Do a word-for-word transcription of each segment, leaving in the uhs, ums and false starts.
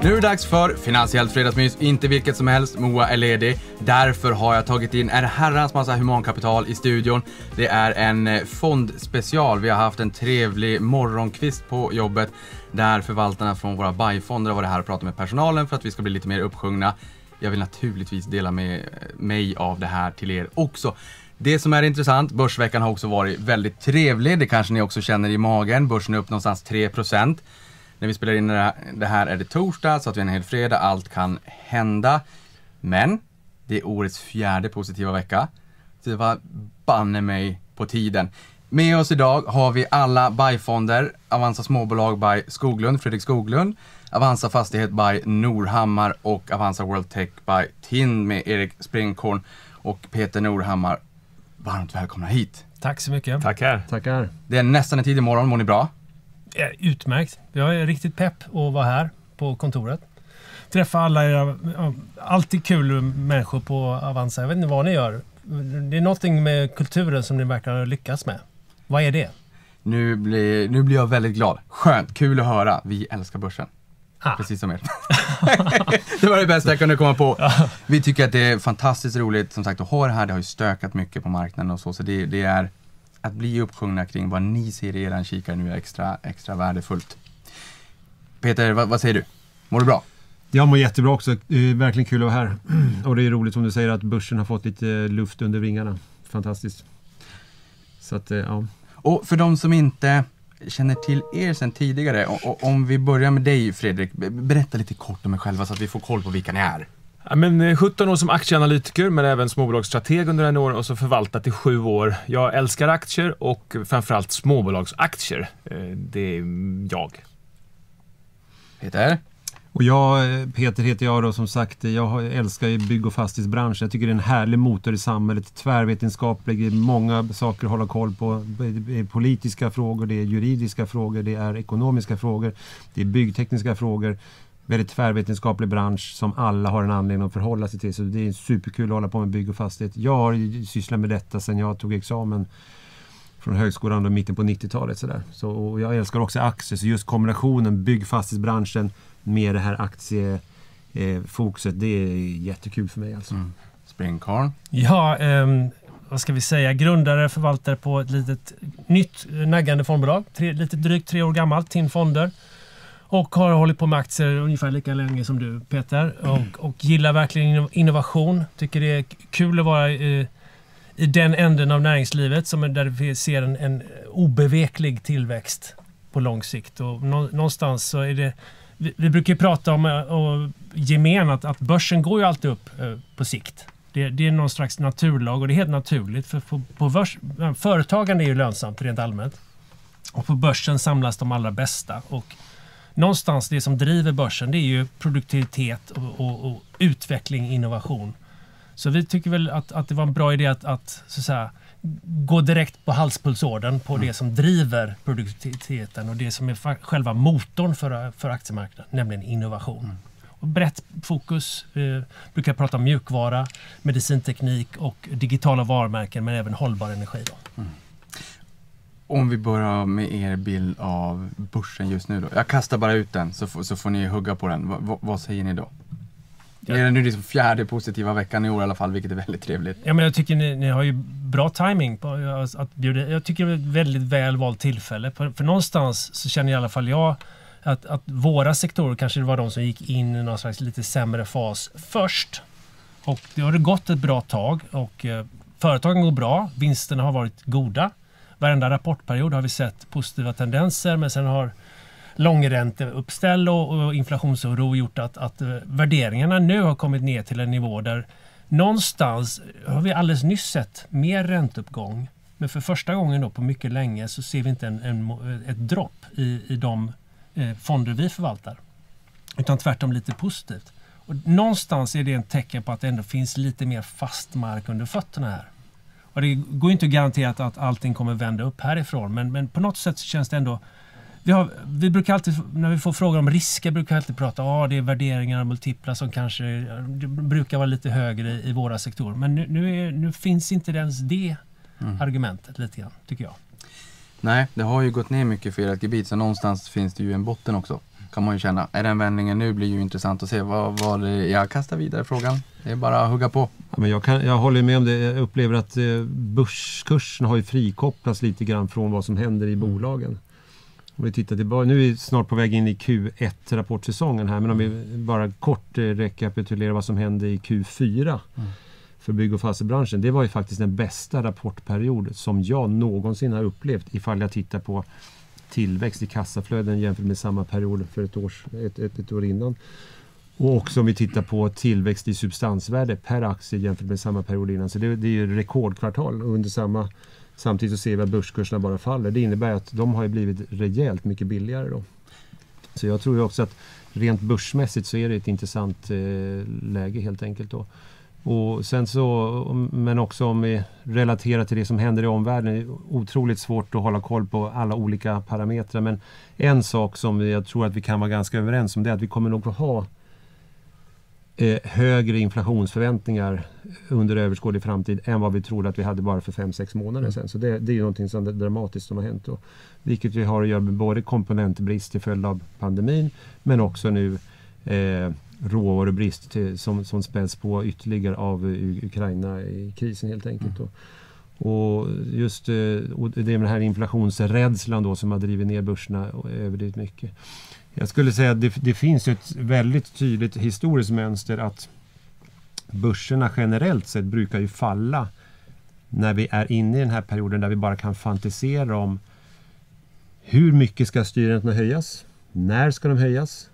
Nu är det dags för Finansiellt fredagsmys, inte vilket som helst. Moa är ledig, därför har jag tagit in en herrans massa humankapital i studion. Det är en fondspecial. Vi har haft en trevlig morgonkvist på jobbet där förvaltarna från våra buyfonder har varit här och pratat med personalen för att vi ska bli lite mer uppsjungna. Jag vill naturligtvis dela med mig av det här till er också. Det som är intressant, börsveckan har också varit väldigt trevlig. Det kanske ni också känner i magen. Börsen är upp någonstans tre procent. När vi spelar in det här är det torsdag, så att vi är en hel fredag. Allt kan hända. Men det är årets fjärde positiva vecka. Så det var banne mig på tiden. Med oss idag har vi alla buyfonder. Avanza småbolag by Skoglund, Fredrik Skoglund. Avanza fastighet by Norhammar och Avanza World Tech by Tind med Erik Springkorn och Peter Norhammar. Varmt välkomna hit. Tack så mycket. Tackar. Tackar. Det är nästan en tid imorgon, mår ni bra? Ja, utmärkt. Jag är riktigt pepp att vara här på kontoret. Träffa alla era, alltid kul människor på Avanza. Jag vet inte vad ni gör. Det är någonting med kulturen som ni verkar lyckas med. Vad är det? Nu blir, nu blir jag väldigt glad. Skönt, kul att höra. Vi älskar börsen. Ah. Precis som er. Det var det bästa jag kunde komma på. Ja. Vi tycker att det är fantastiskt roligt som sagt att ha det här. Det har ju stökat mycket på marknaden och så. Så det, det är att bli uppsjungna kring vad ni ser i er kikare nu är extra, extra värdefullt. Peter, vad, vad säger du? Mår du bra? Jag mår jättebra också. Det är verkligen kul att vara här. Och det är roligt som du säger att börsen har fått lite luft under vingarna. Fantastiskt. Så att, ja. Och för de som inte känner till er sedan tidigare, och, och, om vi börjar med dig Fredrik, berätta lite kort om er själva så att vi får koll på vilka ni är. Ja, men sjutton år som aktieanalytiker men även småbolagsstrateg under en år och så förvaltat i sju år. Jag älskar aktier och framförallt småbolagsaktier. Det är jag. Peter? Och jag, Peter heter jag då, som sagt, jag älskar ju bygg- och fastighetsbranschen. Jag tycker det är en härlig motor i samhället, tvärvetenskaplig, många saker att hålla koll på. Det är politiska frågor, det är juridiska frågor, det är ekonomiska frågor, det är byggtekniska frågor. Väldigt tvärvetenskaplig bransch som alla har en anledning att förhålla sig till. Så det är superkul att hålla på med bygg- och fastighet. Jag har sysslat med detta sedan jag tog examen från högskolan då, mitten på nittiotalet. Sådär. Så, och jag älskar också aktier, så just kombinationen bygg- fastighetsbranschen med det här aktiefokuset, eh, det är jättekul för mig alltså. Mm. Springkorn? Ja, eh, vad ska vi säga? Grundare, förvaltare på ett litet nytt naggande fondbolag. Tre, lite drygt tre år gammalt, Tind Fonder. Och har hållit på med aktier ungefär lika länge som du, Peter. Och, och gillar verkligen innovation. Tycker det är kul att vara i, i den änden av näringslivet som är där vi ser en, en obeveklig tillväxt på lång sikt. Och någonstans så är det... Vi, vi brukar ju prata om och gemen att, att börsen går ju alltid upp eh, på sikt. Det, det är någon slags naturlag och det är helt naturligt. För på, på börs, företagande är ju lönsamt rent allmänt. Och på börsen samlas de allra bästa. Och någonstans det som driver börsen, det är ju produktivitet och, och, och utveckling, innovation. Så vi tycker väl att, att det var en bra idé att, att, så att säga, gå direkt på halspulsådern på mm. det som driver produktiviteten och det som är fa- själva motorn för, för aktiemarknaden, nämligen innovation. Mm. Och brett fokus, eh, brukar prata om mjukvara, medicinteknik och digitala varumärken men även hållbar energi. Då. Mm. Om vi börjar med er bild av börsen just nu då. Jag kastar bara ut den så, f- så får ni hugga på den. V- v- vad säger ni då? Ja. Det är nu liksom fjärde positiva veckan i år i alla fall, vilket är väldigt trevligt. Ja, men jag tycker ni, ni har ju bra timing på att bjuda. Jag tycker det är ett väldigt väl valt tillfälle. För, för någonstans så känner i alla fall jag att, att våra sektorer kanske var de som gick in i någon slags lite sämre fas först. Och det har det gått ett bra tag och eh, företagen går bra, vinsterna har varit goda. Varenda rapportperiod har vi sett positiva tendenser, men sen har långränte-uppställ och, och inflationsoro gjort att, att värderingarna nu har kommit ner till en nivå där någonstans har vi alldeles nyss sett mer ränteuppgång. Men för första gången då på mycket länge så ser vi inte en, en, ett dropp i, i de eh, fonder vi förvaltar. Utan tvärtom lite positivt. Och någonstans är det en tecken på att det ändå finns lite mer fast mark under fötterna här. Och det går inte att garantera att, att allting kommer vända upp härifrån. Men, men på något sätt så känns det ändå... Vi, har, vi brukar alltid, när vi får frågor om risker, brukar vi alltid prata om ah, det är värderingar och multipla som kanske det brukar vara lite högre i, i våra sektorer. Men nu, nu, är, nu finns inte ens det mm. argumentet lite grann, tycker jag. Nej, det har ju gått ner mycket för ert gebit, så någonstans finns det ju en botten också. kan man ju känna. Är den vändningen nu blir ju intressant att se vad, vad det, jag kastar vidare frågan. Det är bara att hugga på. Ja, men jag, kan, jag håller med om det. Jag upplever att eh, börskursen har ju frikopplats lite grann från vad som händer i bolagen. Om vi tittar tillbaka, nu är vi snart på väg in i Q ett-rapportsäsongen här, men om vi bara kort eh, rekapitulerar vad som hände i Q fyra mm. för bygg- och fastighetsbranschen. Det var ju faktiskt den bästa rapportperiod som jag någonsin har upplevt ifall jag tittar på tillväxt i kassaflöden jämfört med samma period för ett, års, ett, ett, ett år innan. Och också om vi tittar på tillväxt i substansvärde per aktie jämfört med samma period innan. Så det, det är ju rekordkvartal och under samma, samtidigt så ser vi att börskurserna bara faller. Det innebär att de har ju blivit rejält mycket billigare då. Så jag tror ju också att rent börsmässigt så är det ett intressant eh, läge helt enkelt då. Och sen så, men också om vi relaterar till det som händer i omvärlden, det är otroligt svårt att hålla koll på alla olika parametrar. Men en sak som jag tror att vi kan vara ganska överens om, det är att vi kommer nog att ha eh, högre inflationsförväntningar under överskådlig framtid än vad vi trodde att vi hade bara för fem sex månader sedan. Så det, det är ju någonting som dramatiskt som har hänt då. Vilket vi har att göra med både komponentbrist till följd av pandemin, men också nu eh, råvarubrist till, som, som späds på ytterligare av Ukraina i krisen helt enkelt. Mm. Och just och det är den här inflationsrädslan då som har drivit ner börserna överdrivet mycket. Jag skulle säga att det, det finns ett väldigt tydligt historiskt mönster att börserna generellt sett brukar ju falla när vi är inne i den här perioden där vi bara kan fantisera om hur mycket ska styrräntorna höjas, när ska de höjas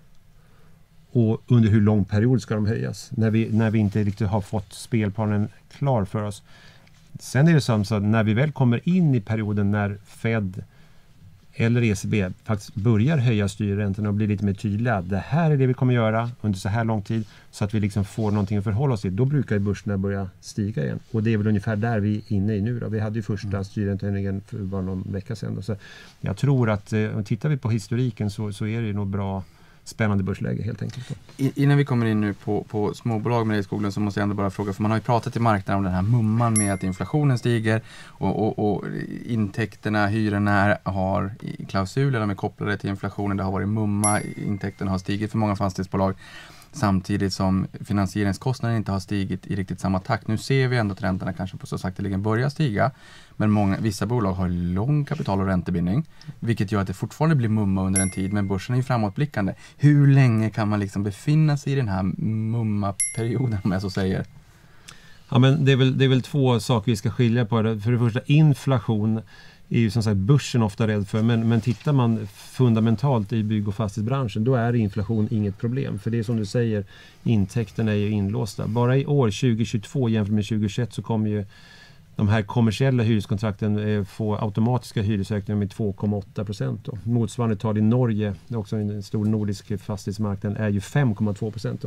och under hur lång period ska de höjas, när vi, när vi inte riktigt har fått spelplanen klar för oss. Sen är det som så att när vi väl kommer in i perioden när Fed eller E C B faktiskt börjar höja styrräntorna och blir lite mer tydliga, det här är det vi kommer göra under så här lång tid, så att vi liksom får någonting att förhålla oss till, då brukar ju börserna börja stiga igen. Och det är väl ungefär där vi är inne i nu då. Vi hade ju första mm. styrräntehöjningen för bara någon vecka sedan då. Så jag tror att, om tittar vi på historiken så, så är det ju nog bra spännande börsläge helt enkelt. I, innan vi kommer in nu på, på småbolag med det i skolan, så måste jag ändå bara fråga, för man har ju pratat i marknaden om den här mumman med att inflationen stiger och, och, och intäkterna, hyrorna har klausuler, de är kopplade till inflationen, det har varit mumma, intäkterna har stigit för många fastighetsbolag samtidigt som finansieringskostnaden inte har stigit i riktigt samma takt. Nu ser vi ändå att räntorna kanske på så sakteligen börjar stiga, men många, vissa bolag har lång kapital- och räntebindning, vilket gör att det fortfarande blir mumma under en tid, men börsen är ju framåtblickande. Hur länge kan man liksom befinna sig i den här mumma-perioden, om jag så säger? Ja, men det är väl, det är väl två saker vi ska skilja på. För det första, inflation är ju som sagt börsen ofta rädd för, men, men tittar man fundamentalt i bygg- och fastighetsbranschen, då är inflation inget problem. För det är som du säger, intäkterna är ju inlåsta. Bara i år tjugo tjugotvå jämfört med tjugo tjugoett så kommer ju de här kommersiella hyreskontrakten få automatiska hyresökningar med två komma åtta procent. Motsvarande tal i Norge, det är också en stor nordisk fastighetsmarknad, är ju fem komma två procent.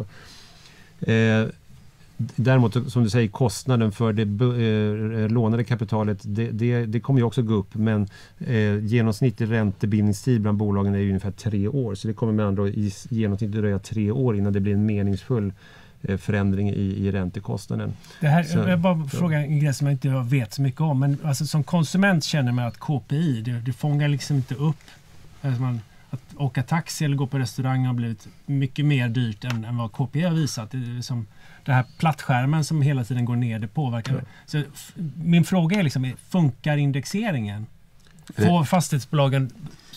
Eh, däremot, som du säger, kostnaden för det eh, lånade kapitalet, det, det, det kommer ju också gå upp, men eh, genomsnittlig räntebindningstid bland bolagen är ju ungefär tre år. Så det kommer med andra i genomsnitt dröja tre år innan det blir en meningsfull förändring i, i räntekostnaden. Det här, så, jag bara frågar en grej som jag inte vet så mycket om, men alltså, som konsument känner man att K P I, det, det fångar liksom inte upp. Alltså man, att åka taxi eller gå på restaurang har blivit mycket mer dyrt än, än vad K P I har visat. Det är som det här plattskärmen som hela tiden går ner, det påverkar. Ja. Så f- min fråga är liksom, funkar indexeringen? Får fastighetsbolagen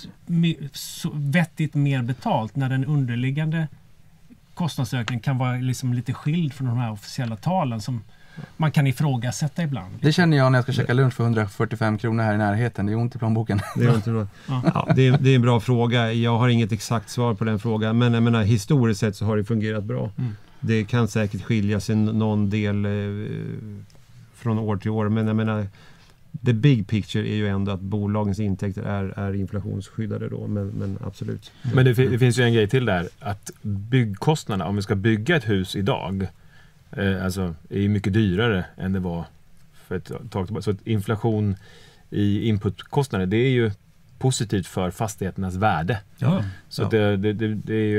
så vettigt mer betalt när den underliggande kostnadsökningen kan vara liksom lite skild från de här officiella talen som man kan ifrågasätta ibland? Det känner jag när jag ska käka lunch för hundrafyrtiofem kronor här i närheten. Det är ont i plånboken. Det är, inte ja. Ja, det, är, det är en bra fråga. Jag har inget exakt svar på den frågan. Men jag menar, historiskt sett så har det fungerat bra. Mm. Det kan säkert skilja sig någon del eh, från år till år. Men jag menar, the big picture är ju ändå att bolagens intäkter är, är inflationsskyddade då, men, men absolut. Men det, det finns ju en grej till där, att byggkostnaderna, om vi ska bygga ett hus idag, eh, alltså är ju mycket dyrare än det var för ett tag tillbaka. Så att inflation i inputkostnader, det är ju positivt för fastigheternas värde. Ja. Så ja. Det, det, det, det är ju...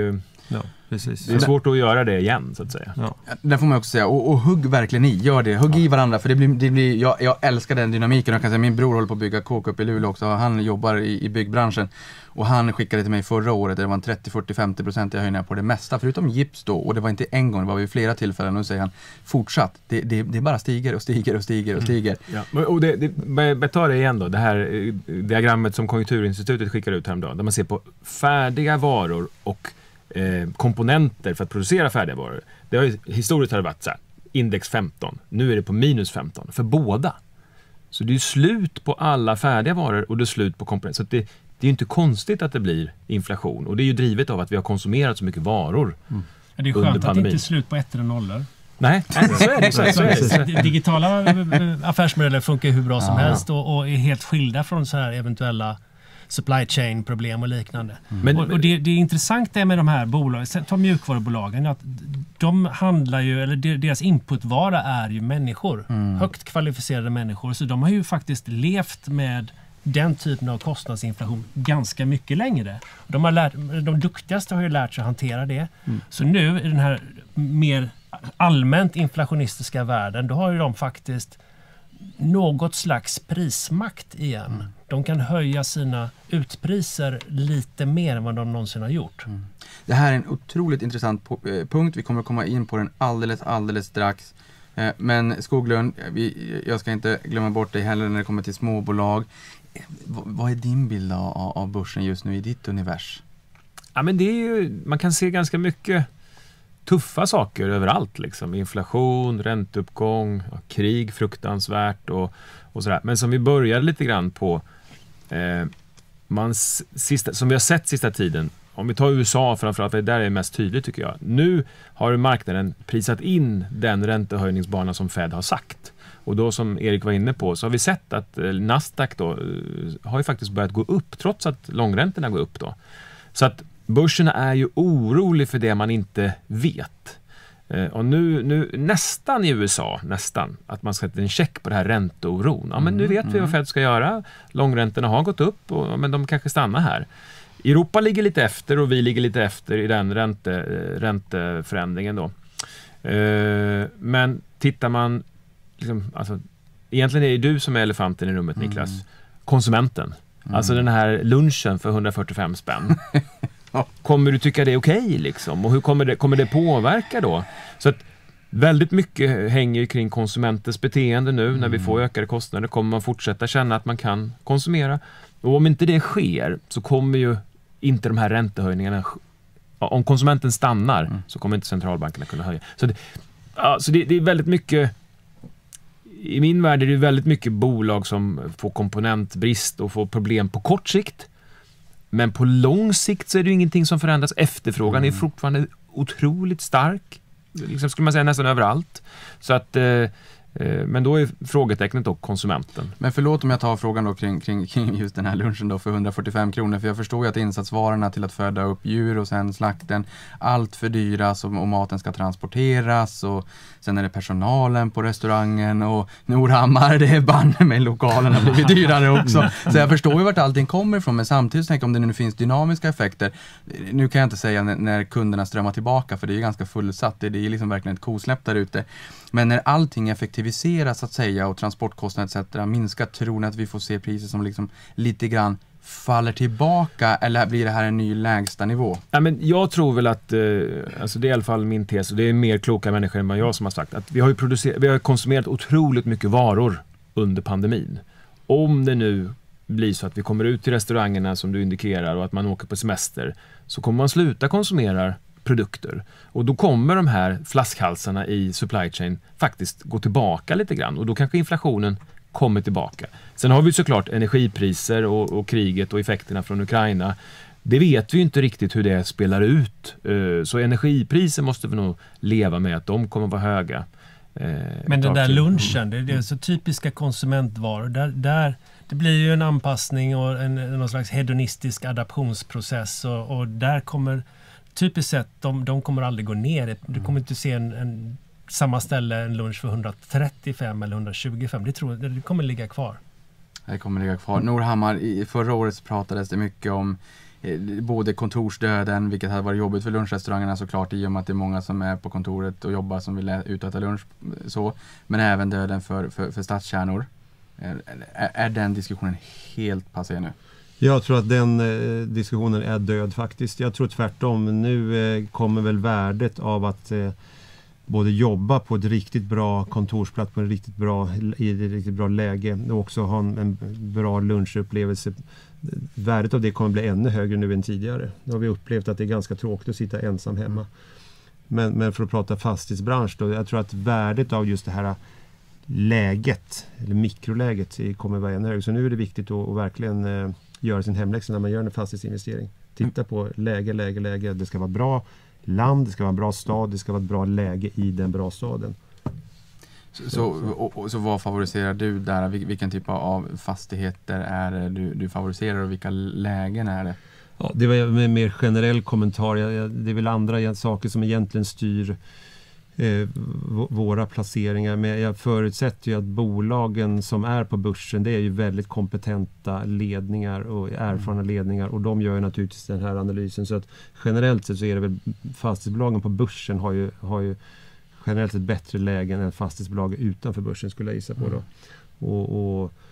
Ja, precis. Det är svårt att göra det igen, så att säga. Ja. Det får man också säga. Och, och hugg verkligen i. Gör det. Hugg ja. i varandra. För det blir, det blir, jag, jag älskar den dynamiken. Jag kan säga, min bror håller på att bygga kåk upp i Luleå också. Han jobbar i, i byggbranschen. Och han skickade till mig förra året. Det var en trettio, fyrtio, femtio procent jag höjde på det mesta. Förutom gips då. Och det var inte en gång. Det var vid flera tillfällen. Och nu säger han fortsatt. Det, det, det bara stiger och stiger och stiger och stiger. Mm. Ja. Och det, det, ta det igen då. Det här diagrammet som Konjunkturinstitutet skickar ut häromdagen. Där man ser på färdiga varor och Eh, komponenter för att producera färdiga varor. Det har ju, historiskt har det varit så här, index femton. Nu är det på minus femton för båda. Så det är ju slut på alla färdiga varor och det är slut på komponenter. Så att det, det är ju inte konstigt att det blir inflation. Och det är ju drivet av att vi har konsumerat så mycket varor. Mm. Ja, det är skönt att det inte är slut på ettor och nollor. Nej, så är det. Så är det, så är det. Digitala affärsmodeller funkar hur bra som ja. helst och, och är helt skilda från så här eventuella supply chain problem och liknande. Mm. Men, och, och det, det är intressant det med de här bolagen, ta mjukvarubolagen, att de handlar ju, eller deras inputvara är ju människor. Mm. Högt kvalificerade människor. Så de har ju faktiskt levt med den typen av kostnadsinflation ganska mycket längre. De, har lärt, de duktigaste har ju lärt sig att hantera det. Mm. Så nu i den här mer allmänt inflationistiska världen, då har ju de faktiskt något slags prismakt igen. Mm. De kan höja sina utpriser lite mer än vad de någonsin har gjort. Mm. Det här är en otroligt intressant punkt. Vi kommer komma in på den alldeles, alldeles strax. Men Skoglund, vi, jag ska inte glömma bort dig heller när det kommer till småbolag. Vad är din bild av, av börsen just nu i ditt univers? Ja, men det är ju, man kan se ganska mycket tuffa saker överallt. Liksom. Inflation, ränteuppgång, krig, fruktansvärt och, och sådär. Men som vi började lite grann på, eh, man, sista, som vi har sett sista tiden, om vi tar U S A framförallt, för det där är mest tydligt tycker jag. Nu har marknaden prisat in den räntehöjningsbana som Fed har sagt. Och då som Erik var inne på så har vi sett att eh, Nasdaq då eh, har ju faktiskt börjat gå upp trots att långräntorna går upp då. Så att börserna är ju orolig för det man inte vet. Eh, och nu, nu nästan i U S A, nästan, att man ska sätta en check på det här ränteoron. Ja, men nu vet vi vad Fed ska göra. Långräntorna har gått upp, och, men de kanske stannar här. Europa ligger lite efter och vi ligger lite efter i den ränte, ränteförändringen då. Eh, men tittar man, liksom, alltså, egentligen är det du som är elefanten i rummet, Niklas. Mm. Konsumenten. Mm. Alltså den här lunchen för hundrafyrtiofem spänn. Kommer du tycka det är okej okay, liksom? Och hur kommer det, kommer det påverka då? Så att väldigt mycket hänger kring konsumentens beteende nu. Mm. När vi får ökade kostnader kommer man fortsätta känna att man kan konsumera. Och om inte det sker så kommer ju inte de här räntehöjningarna, om konsumenten stannar mm. så kommer inte centralbankerna kunna höja. Så det, ja, så det, det är väldigt mycket, i min värld är det väldigt mycket bolag som får komponentbrist och får problem på kort sikt. Men på lång sikt så är det ju ingenting som förändras. Efterfrågan mm. är fortfarande otroligt stark. Liksom skulle man säga nästan överallt. Så att, eh, men då är frågetecknet då konsumenten. Men förlåt om jag tar frågan då kring, kring, kring just den här lunchen då för hundrafyrtiofem kronor. För jag förstår ju att insatsvarorna till att föda upp djur och sen slakten, allt fördyras och, och maten ska transporteras. Och sen är det personalen på restaurangen och Norhammar, det är banne med lokalerna blir dyrare också. Så jag förstår ju vart allting kommer ifrån. Men samtidigt tänker jag om det nu finns dynamiska effekter. Nu kan jag inte säga när, när kunderna strömmar tillbaka för det är ju ganska fullsatt. Det, det är liksom verkligen ett kosläpp där ute. Men när allting effektiviseras så att säga och transportkostnader et cetera minskar, tror ni att vi får se priser som liksom lite grann faller tillbaka eller blir det här en ny lägsta nivå? Ja, men jag tror väl att, eh, alltså det är i alla fall min tes och det är mer kloka människor än vad jag som har sagt, att vi har ju producerat, vi har konsumerat otroligt mycket varor under pandemin. Om det nu blir så att vi kommer ut till restaurangerna som du indikerar och att man åker på semester, så kommer man sluta konsumera produkter. Och då kommer de här flaskhalsarna i supply chain faktiskt gå tillbaka lite grann. Och då kanske inflationen kommer tillbaka. Sen har vi såklart energipriser och, och kriget och effekterna från Ukraina. Det vet vi ju inte riktigt hur det spelar ut. Så energipriser måste vi nog leva med att de kommer vara höga. Men den där lunchen, det är, det är så typiska konsumentvaror. Där, där, det blir ju en anpassning och en, någon slags hedonistisk adaptionsprocess. Och, och där kommer typiskt sett, de, de kommer aldrig gå ner. Du kommer inte se en, en samma ställe en lunch för hundratrettiofem eller hundratjugofem. Det, tror, det kommer ligga kvar. Det kommer ligga kvar. Norhammar, i förra året pratades det mycket om både kontorsdöden, vilket hade varit jobbigt för lunchrestaurangerna såklart i och med att det är många som är på kontoret och jobbar som vill ut och äta lunch. Så. Men även döden för, för, för stadskärnor. Är, är den diskussionen helt passé nu? Jag tror att den eh, diskussionen är död faktiskt. Jag tror tvärtom. Nu eh, kommer väl värdet av att eh, både jobba på ett riktigt bra kontorsplats på en riktigt bra, i ett riktigt bra läge och också ha en, en bra lunchupplevelse. Värdet av det kommer bli ännu högre nu än tidigare. Nu har vi upplevt att det är ganska tråkigt att sitta ensam hemma. Men, men för att prata fastighetsbransch då, jag tror att värdet av just det här läget, eller mikroläget, kommer vara ännu högre. Så nu är det viktigt att, att verkligen eh, göra sin hemläxa när man gör en fastighetsinvestering. Titta på läge, läge, läge. Det ska vara bra land, det ska vara en bra stad, det ska vara ett bra läge i den bra staden. Så, så, och, och, så vad favoriserar du där? Vilken typ av fastigheter är det du, du favoriserar och vilka lägen är det? Ja, det var en mer generell kommentar. Det är väl andra saker som egentligen styr eh, våra placeringar. Men jag förutsätter ju att bolagen som är på börsen, det är ju väldigt kompetenta ledningar och erfarna ledningar. Och de gör ju naturligtvis den här analysen. Så att generellt sett så är det väl fastighetsbolagen på börsen har ju, har ju generellt ett bättre lägen än fastighetsbolag utanför börsen skulle jag gissa på då. Och, och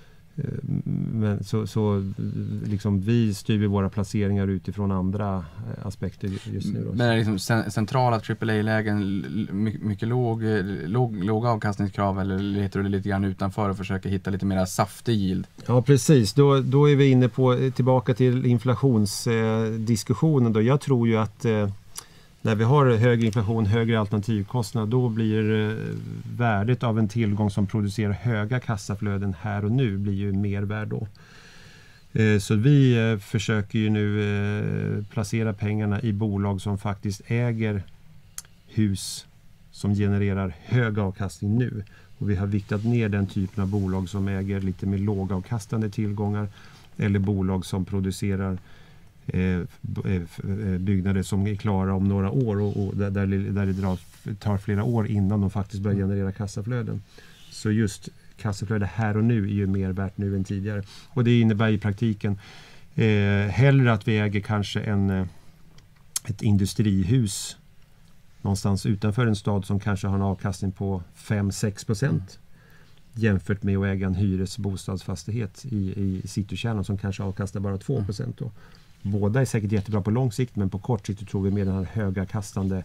men så, så liksom vi styr våra placeringar utifrån andra aspekter just nu då. Men är det liksom centrala triple A-lägen mycket låg, låg, låga avkastningskrav eller letar du det lite grann utanför och försöker hitta lite mer saftig yield? Ja precis, då, då är vi inne på tillbaka till inflationsdiskussionen då. Jag tror ju att eh, när vi har högre inflation, högre alternativkostnad, då blir eh, värdet av en tillgång som producerar höga kassaflöden här och nu blir ju mer värd då. Eh, så vi eh, försöker ju nu eh, placera pengarna i bolag som faktiskt äger hus som genererar hög avkastning nu. Och vi har viktat ner den typen av bolag som äger lite mer lågavkastande tillgångar eller bolag som producerar byggnader som är klara om några år och, och där, där det drar, tar flera år innan de faktiskt börjar generera kassaflöden. Så just kassaflöde här och nu är ju mer värt nu än tidigare. Och det innebär i praktiken eh, hellre att vi äger kanske en, ett industrihus någonstans utanför en stad som kanske har en avkastning på fem till sex procent mm. jämfört med att äga en hyresbostadsfastighet i, i citykärnan som kanske avkastar bara två procent då. Båda är säkert jättebra på lång sikt, men på kort sikt tror vi med det här höga kastande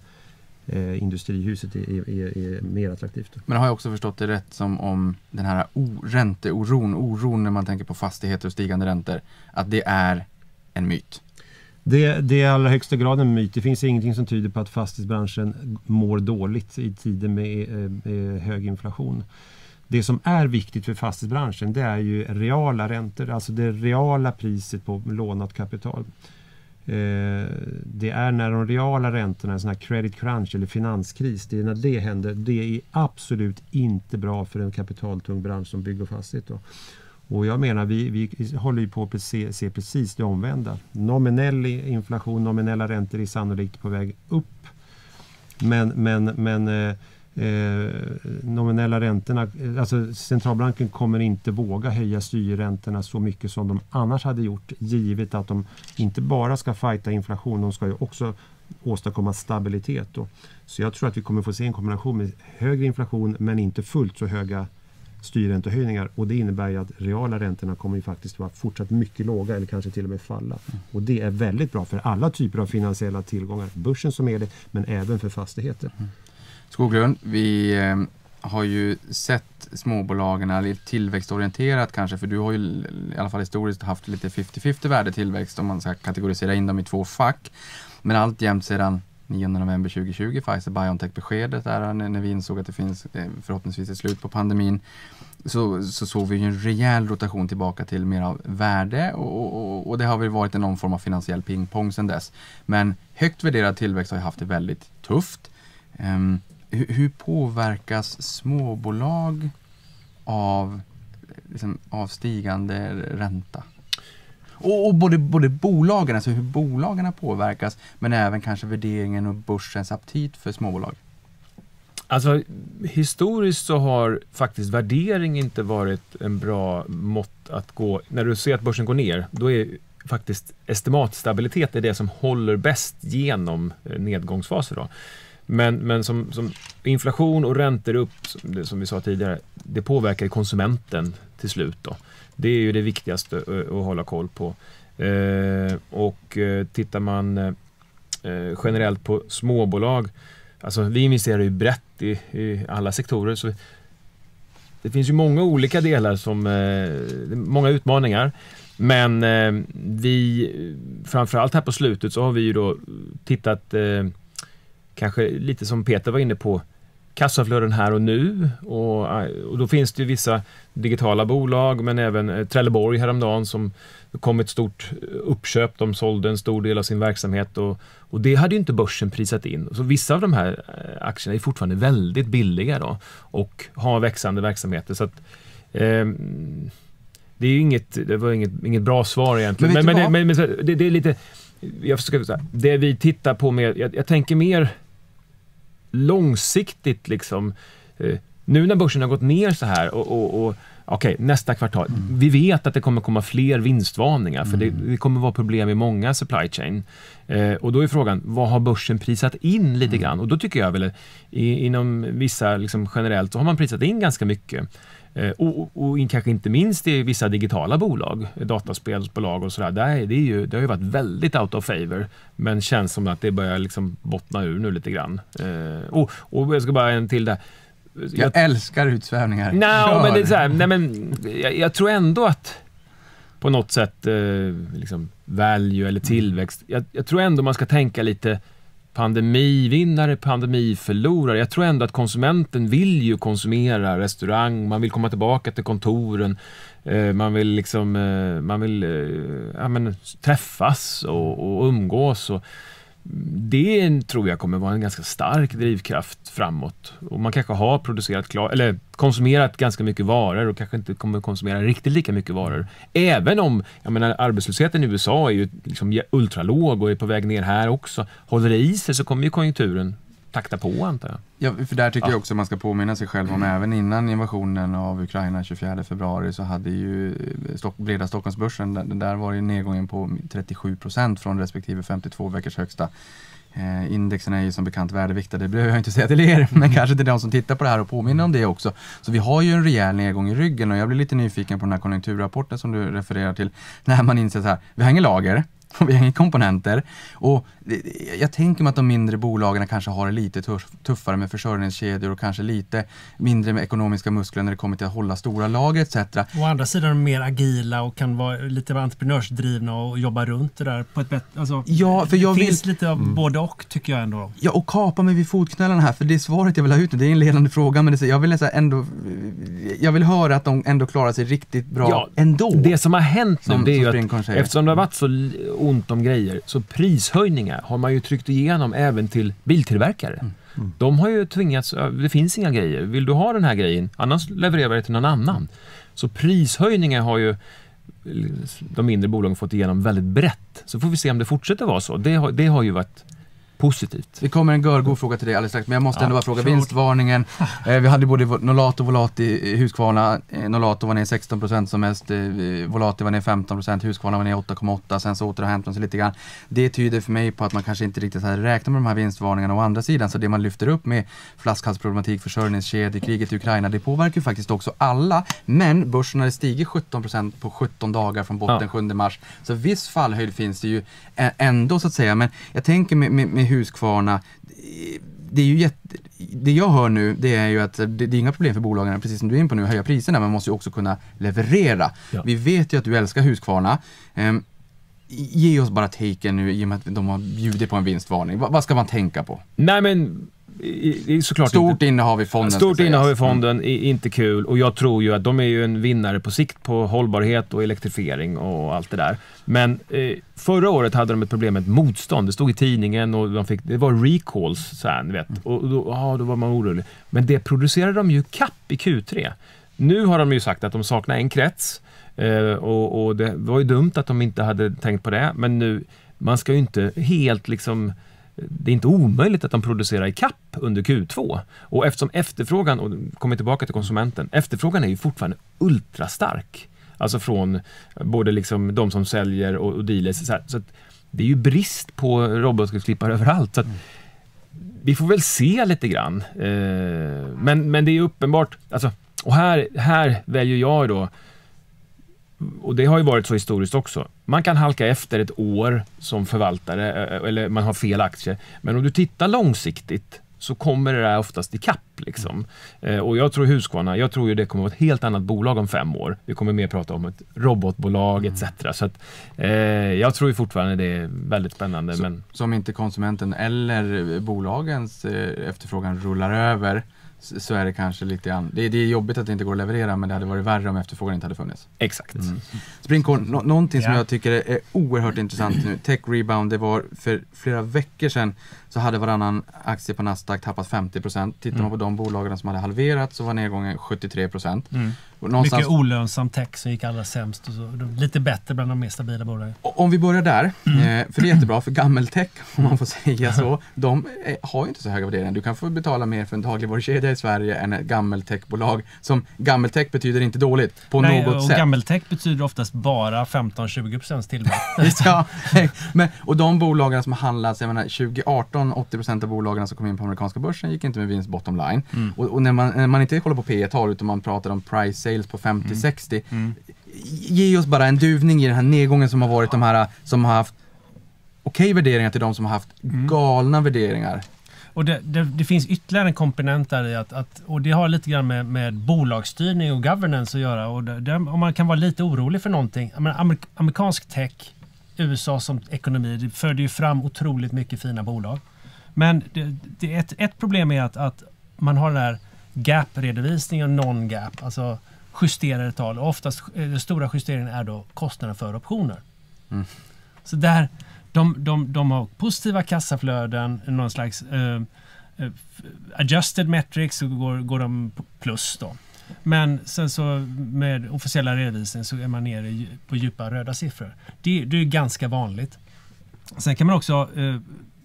eh, industrihuset är, är, är mer attraktivt. Men har jag också förstått det rätt som om den här o- ränteoron, oron när man tänker på fastigheter och stigande räntor, att det är en myt? Det, det är i allra högsta grad en myt. Det finns ingenting som tyder på att fastighetsbranschen mår dåligt i tider med eh, hög inflation. Det som är viktigt för fastighetsbranschen, det är ju reala räntor, alltså det reala priset på lånat kapital. Eh, det är när de reala räntorna, en sån här credit crunch eller finanskris, det är när det händer. Det är absolut inte bra för en kapitaltung bransch som bygg och fastighet då. Och jag menar, vi, vi håller ju på att se, se precis det omvända. Nominell inflation, nominella räntor är sannolikt på väg upp. Men, men, men eh, Eh, nominella räntorna, alltså centralbanken kommer inte våga höja styrräntorna så mycket som de annars hade gjort, givet att de inte bara ska fighta inflation, de ska ju också åstadkomma stabilitet då. Så jag tror att vi kommer få se en kombination med högre inflation men inte fullt så höga styrräntehöjningar, och det innebär ju att reala räntorna kommer ju faktiskt vara fortsatt mycket låga eller kanske till och med falla. Mm. Och det är väldigt bra för alla typer av finansiella tillgångar, börsen som är det, men även för fastigheter. Mm. Skoglund, vi eh, har ju sett småbolagen lite tillväxtorienterat kanske, för du har ju i alla fall historiskt haft lite femtio-femtio värdetillväxt om man ska kategorisera in dem i två fack. Men alltjämt sedan nionde november tjugohundratjugo, Pfizer-BioNTech-beskedet där när vi insåg att det finns eh, förhoppningsvis ett slut på pandemin, så, så såg vi ju en rejäl rotation tillbaka till mer av värde och, och, och det har väl varit någon form av finansiell pingpong sedan dess. Men högt värderad tillväxt har ju haft det väldigt tufft. Um, hur, hur påverkas småbolag av, liksom, av stigande ränta? Och, och både, både bolagen, alltså hur bolagen påverkas, men även kanske värderingen och börsens aptit för småbolag. Alltså historiskt så har faktiskt värdering inte varit en bra mått att gå. När du ser att börsen går ner, då är faktiskt estimatstabilitet är det som håller bäst genom nedgångsfaser då. Men, men som, som inflation och räntor upp, som, som vi sa tidigare, det påverkar konsumenten till slut då. Det är ju det viktigaste att, att hålla koll på. Eh, och eh, tittar man eh, generellt på småbolag, alltså vi investerar ju brett i, i alla sektorer, så det finns ju många olika delar som, eh, många utmaningar. Men eh, vi, framförallt här på slutet så har vi ju då tittat eh, kanske lite som Peter var inne på, kassaflöden här och nu, och, och då finns det ju vissa digitala bolag, men även eh, Trelleborg häromdagen som kom ett stort uppköp, de sålde en stor del av sin verksamhet, och, och det hade ju inte börsen prisat in. Så vissa av de här aktierna är fortfarande väldigt billiga då, och har växande verksamheter, så att eh, det är ju inget, det var inget, inget bra svar egentligen. Men, men, men, men, men det, det är lite, jag försöker säga, det vi tittar på med, jag, jag tänker mer långsiktigt liksom, eh, nu när börsen har gått ner så här och, och, och okej, okay, nästa kvartal, mm. vi vet att det kommer komma fler vinstvarningar, för mm. det, det kommer vara problem i många supply chain, eh, och då är frågan, vad har börsen prisat in lite mm. grann, och då tycker jag väl i, inom vissa liksom generellt så har man prisat in ganska mycket. Eh, och, och, och kanske inte minst i vissa digitala bolag, dataspelsbolag och sådär, där, det, är ju, det har ju varit väldigt out of favor, men känns som att det börjar liksom bottna ur nu lite grann. Eh, och, och jag ska bara en till där. Jag, jag älskar utsvävningar. No, men det är så här, nej, men jag, jag tror ändå att på något sätt eh, liksom value eller tillväxt, jag, jag tror ändå man ska tänka lite pandemivinnare, pandemiförlorare. Jag tror ändå att konsumenten vill ju konsumera restaurang, man vill komma tillbaka till kontoren, eh, man vill liksom eh, man vill eh, ja, men, träffas och, och umgås, och det tror jag kommer vara en ganska stark drivkraft framåt. Och man kanske har producerat klar, eller konsumerat ganska mycket varor och kanske inte kommer konsumera riktigt lika mycket varor. Även om, jag menar, arbetslösheten i U S A är ju liksom ultralåg och är på väg ner här också. Håller det i sig så kommer ju konjunkturen takta på, antar jag. Ja, för där tycker ja. jag också man ska påminna sig själv om, mm. även innan invasionen av Ukraina tjugofjärde februari så hade ju Stock, breda Stockholmsbörsen, där, där var ju nedgången på trettiosju procent från respektive femtiotvå veckors högsta. Eh, indexen är ju som bekant värdeviktade, det behöver jag inte säga till er, men mm. kanske till de som tittar på det här och påminna om det också. Så vi har ju en rejäl nedgång i ryggen, och jag blir lite nyfiken på den här konjunkturrapporten som du refererar till, när man inser så här, vi har inga lager, och vi har inga komponenter, och jag tänker mig att de mindre bolagen kanske har det lite tuff, tuffare med försörjningskedjor och kanske lite mindre med ekonomiska muskler när det kommer till att hålla stora lager et cetera. Å andra sidan är de mer agila och kan vara lite entreprenörsdrivna och jobba runt det där på ett bättre, alltså, ja, för jag det vill, finns lite av mm. både och, tycker jag ändå. Ja, och kapa mig vid fotknölarna här, för det är svaret jag vill ha ut. Det är en ledande fråga, men det är, jag vill nästan ändå jag vill höra att de ändå klarar sig riktigt bra, ja, ändå. Det som har hänt nu, som, det är ju att säger. Eftersom det har varit så ont om grejer, så prishöjningar har man ju tryckt igenom även till biltillverkare. Mm. Mm. De har ju tvingats, det finns inga grejer. Vill du ha den här grejen? Annars levererar vi det till någon annan. Så prishöjningar har ju de mindre bolagen fått igenom väldigt brett. Så får vi se om det fortsätter vara så. Det har, det har ju varit positivt. Det kommer en görgod fråga till dig alldeles strax, men jag måste ja, ändå bara fråga förlåt. Vinstvarningen. Eh, vi hade både Nolato och Volati i Husqvarna. Eh, Nolato var ner sexton procent som mest, eh, Volati var ner femton procent, Husqvarna var ner åtta komma åtta, sen så återhämtade de sig lite grann. Det tyder för mig på att man kanske inte riktigt hade räknat med de här vinstvarningarna. Å andra sidan, så det man lyfter upp med flaskhalsproblematik, försörjningskedjor, kriget i Ukraina, det påverkar ju faktiskt också alla. Men börsen hade stigit sjutton procent på sjutton dagar från botten ja. sjunde mars. Så viss fallhöjd finns det ju ändå, så att säga. Men jag tänker med, med, med Husqvarna, det är ju jätte, det jag hör nu, det är ju att det, det är inga problem för bolagen, precis som du är in på nu, höja priserna, man måste ju också kunna leverera. Ja. Vi vet ju att du älskar Husqvarna. Um, ge oss bara taken nu, i och med att de har bjudit på en vinstvarning. Va, vad ska man tänka på? Nej, men det är såklart stort inte, innehav i fonden. Stort innehav i fonden är inte kul, och jag tror ju att de är ju en vinnare på sikt på hållbarhet och elektrifiering och allt det där. Men eh, förra året hade de ett problem med motstånd. Det stod i tidningen och de fick, det var recalls så här, vet. Och då, ja, då var man orolig. Men det producerade de ju kapp i Q tre. Nu har de ju sagt att de saknar en krets, eh, och, och det var ju dumt att de inte hade tänkt på det. Men nu, man ska ju inte helt liksom, det är inte omöjligt att de producerar i kapp under Q två. Och eftersom efterfrågan, och kommer tillbaka till konsumenten, efterfrågan är ju fortfarande ultrastark. Alltså från både liksom de som säljer och, och dealers. Så, här, så att det är ju brist på robotklippare överallt. Så att vi får väl se lite grann. Eh, men, men det är uppenbart, alltså, och här, här väljer jag då, och det har ju varit så historiskt också. Man kan halka efter ett år som förvaltare eller man har fel aktier. Men om du tittar långsiktigt så kommer det där oftast i kapp liksom. Eh, och jag tror Husqvarna, jag tror ju det kommer vara ett helt annat bolag om fem år. Vi kommer mer prata om ett robotbolag et cetera. Så att, eh, jag tror ju fortfarande det är väldigt spännande. Så, men... Som inte konsumenten eller bolagens eh, efterfrågan rullar över, så är det kanske lite an... det, det är jobbigt att det inte går att leverera, men det hade varit värre om efterfrågan inte hade funnits. Exakt. Mm. Springkorn, no- någonting som Ja. jag tycker är oerhört intressant nu. Tech Rebound, det var för flera veckor sedan så hade varannan aktie på Nasdaq tappat femtio procent. Tittar Mm. man på de bolagen som hade halverat så var nedgången sjuttiotre procent. Mm. Och någonstans... Mycket olönsam tech som gick allra sämst. Och så. Lite bättre bland de mer stabila bolagen. Om vi börjar där, eh, för det är jättebra, för gammeltech, om man får säga så, de eh, har ju inte så höga värderingar. Du kan få betala mer för en dagligvarukedja i Sverige än ett gammeltechbolag. Som gammeltech betyder inte dåligt på Nej, något och sätt. gammeltech betyder oftast bara femton till tjugo procent tillväxt. Ja, men, och de bolagen som handlas, jag menar tjugo arton, åttio procent av bolagen som kom in på amerikanska börsen gick inte med vinst bottom line. Mm. Och, och när, man, när man inte kollar på P E-tal utan man pratar om price sales på femtio till sextio, Mm. ge oss bara en duvning i den här nedgången som har varit de här som har haft okej okay värderingar till de som har haft Mm. galna värderingar. Och det, det, det finns ytterligare en komponent där i att, att och det har lite grann med, med bolagsstyrning och governance att göra. Och det, det, om man kan vara lite orolig för någonting. Jag menar, amerik, amerikansk tech, U S A som ekonomi, det föder ju fram otroligt mycket fina bolag. Men det, det, ett, ett problem är att, att man har den här gap-redovisning och non-gap, alltså justerade tal. Och oftast den stora justeringen är då kostnaden för optioner. Mm. Så där, de, de, de har positiva kassaflöden, någon slags uh, uh, adjusted metrics, så går, går de plus då. Men sen så med officiella redovisning så är man nere på djupa röda siffror. Det, det är ganska vanligt. Sen kan man också, uh,